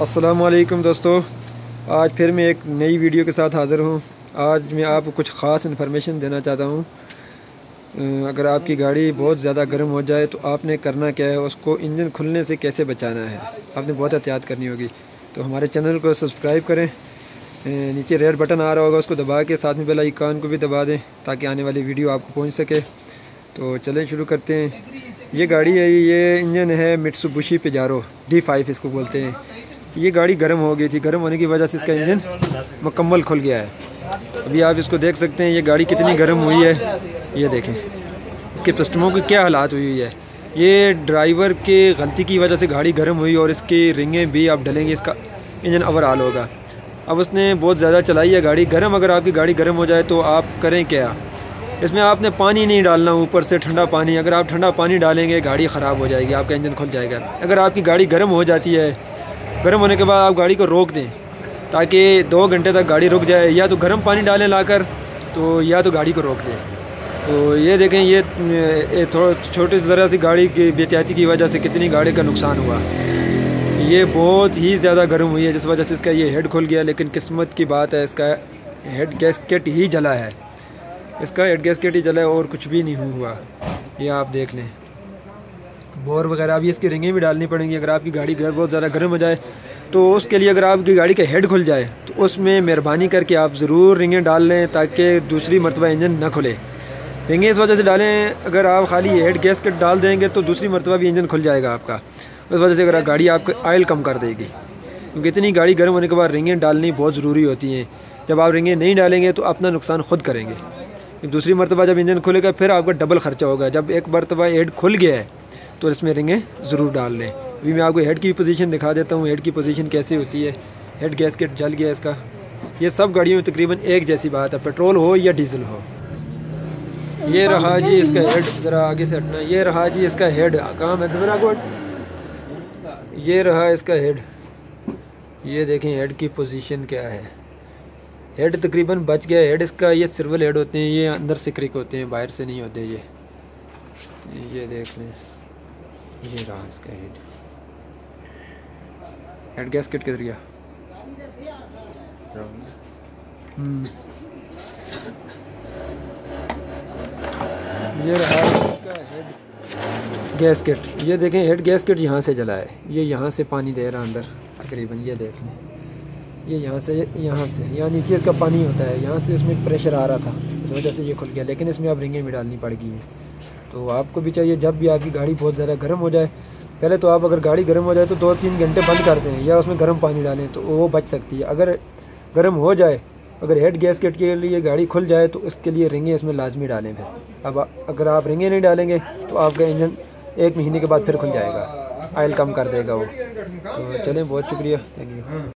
अस्सलामुअलैकुम दोस्तों, आज फिर मैं एक नई वीडियो के साथ हाज़िर हूँ। आज मैं आपको कुछ ख़ास इन्फॉर्मेशन देना चाहता हूँ। अगर आपकी गाड़ी बहुत ज़्यादा गर्म हो जाए तो आपने करना क्या है, उसको इंजन खुलने से कैसे बचाना है, आपने बहुत एहतियात करनी होगी। तो हमारे चैनल को सब्सक्राइब करें, नीचे रेड बटन आ रहा होगा उसको दबा के साथ में बेल आइकन को भी दबा दें ताकि आने वाली वीडियो आपको पहुँच सके। तो चलें शुरू करते हैं। ये गाड़ी है, ये इंजन है मित्सुबिशी पेजारो D5 इसको बोलते हैं। ये गाड़ी गर्म हो गई थी, गर्म होने की वजह से इसका इंजन मुकम्मल खुल गया है। अभी आप इसको देख सकते हैं, ये गाड़ी कितनी गर्म हुई है। ये देखें इसके पिस्टनों की क्या हालात हुई है। ये ड्राइवर के गलती की वजह से गाड़ी गर्म हुई और इसकी रिंगें भी आप डलेंगे, इसका इंजन ओवरऑल होगा। अब उसने बहुत ज़्यादा चलाई है गाड़ी गर्म। अगर आपकी गाड़ी गर्म हो जाए तो आप करें क्या, इसमें आपने पानी नहीं डालना, ऊपर से ठंडा पानी। अगर आप ठंडा पानी डालेंगे गाड़ी ख़राब हो जाएगी, आपका इंजन खुल जाएगा। अगर आपकी गाड़ी गर्म हो जाती है, गर्म होने के बाद आप गाड़ी को रोक दें ताकि 2 घंटे तक गाड़ी रुक जाए, या तो गर्म पानी डालें लाकर, तो या तो गाड़ी को रोक दें। तो ये देखें, ये थोड़ा छोटी ज़रा सी गाड़ी की बेहतियाती की वजह से कितनी गाड़ी का नुकसान हुआ। ये बहुत ही ज़्यादा गर्म हुई है जिस वजह से इसका ये हेड खुल गया। लेकिन किस्मत की बात है, इसका हेड गैस्केट ही जला है, इसका हेड गैस्केट ही जला है और कुछ भी नहीं हुआ। ये आप देख लें, बोर वगैरह अभी इसकी रिंगें भी डालनी पड़ेंगी। अगर आपकी गाड़ी बहुत ज़्यादा गर्म हो जाए तो उसके लिए, अगर आपकी गाड़ी का हेड खुल जाए तो उसमें मेहरबानी करके आप ज़रूर रिंगें डाल लें ताकि दूसरी मरतबा इंजन ना खुले। रिंगें इस वजह से डालें, अगर आप खाली हेड गैस्केट डाल देंगे तो दूसरी मरतबा भी इंजन खुल जाएगा आपका। उस वजह से अगर गाड़ी आपको ऑयल कम कर देगी, क्योंकि इतनी गाड़ी गर्म होने के बाद रिंगें डालनी बहुत ज़रूरी होती हैं। जब आप रिंगें नहीं डालेंगे तो अपना नुकसान खुद करेंगे। दूसरी मरतबा जब इंजन खुलेगा फिर आपका डबल ख़र्चा होगा। जब एक मरतबा हेड खुल गया है तो इसमें रिंगें ज़रूर डाल लें। अभी मैं आपको हेड की पोजीशन दिखा देता हूँ, हेड की पोजीशन कैसी होती है। हेड गैस्केट जल गया इसका। ये सब गाड़ियों में तकरीबन एक जैसी बात है, पेट्रोल हो या डीजल हो। ये रहा जी इसका हेड, ज़रा आगे से हटना। ये रहा जी इसका हेड, काम है ज़रा गुड। ये रहा इसका हेड, ये देखें हेड की पोजीशन क्या है। हेड तकरीबन बच गया। हेड इसका, ये सिल्वर हेड होते हैं, ये अंदर से क्रिक होते हैं, बाहर से नहीं होते। ये देख लें, ये रहा इसका हेड गैस्केट के जरिए। ये रहा इसका हेड गैस्केट। ये देखें हेड गैस्केट यहाँ से जला है, ये यहाँ से पानी दे रहा अंदर तकरीबन। ये देख लें, ये यहाँ से नीचे इसका पानी होता है, यहाँ से इसमें प्रेशर आ रहा था, इस वजह से ये खुल गया। लेकिन इसमें अब रिंगें भी डालनी पड़ गई हैं। तो आपको भी चाहिए, जब भी आपकी गाड़ी बहुत ज़्यादा गर्म हो जाए, पहले तो आप, अगर गाड़ी गर्म हो जाए तो 2-3 घंटे बंद कर दें या उसमें गर्म पानी डालें तो वो बच सकती है। अगर गर्म हो जाए, अगर हेड गैस्केट के लिए गाड़ी खुल जाए तो इसके लिए रिंगें इसमें लाजमी डालें। फिर अब अगर आप रिंगें नहीं डालेंगे तो आपका इंजन 1 महीने के बाद फिर खुल जाएगा, ऑयल कम कर देगा वो। तो चलें, बहुत शुक्रिया, थैंक यू।